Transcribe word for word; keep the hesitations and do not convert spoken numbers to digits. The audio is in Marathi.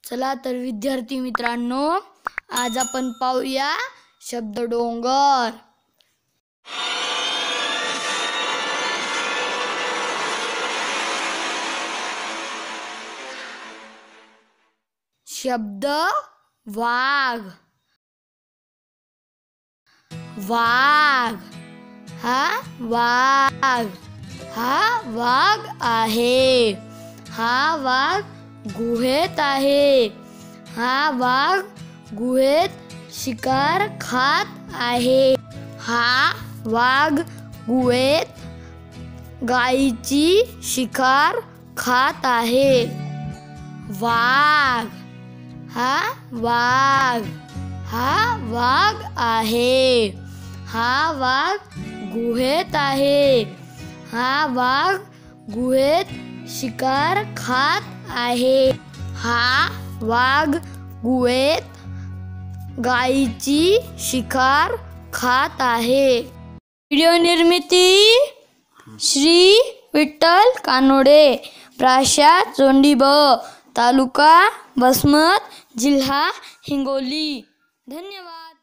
चला तर विद्यार्थी मित्रांनो, आज आपण पाहूया शब्द डोंगर। शब्द वाघ। वाघ हा वाघ हा वाघ आहे। हा वाघ गुहेत आहे। हा वाघ गुहेत शिकार खात आहे। हा वाघ गुहेत गायीची शिकार खात आहे। वाघ हा वाघ हा वाघ आहे। हा वाघ गुहेत आहे। हा वाघ गुहेत शिकार खात आहे। हा वाघ गुहेत गायीची शिकार खात आहे। व्हिडिओ निर्मिती श्री विठ्ठल कानोडे, प्राशा चोंडीब, तालुका वसमत, जिल्हा हिंगोली। धन्यवाद।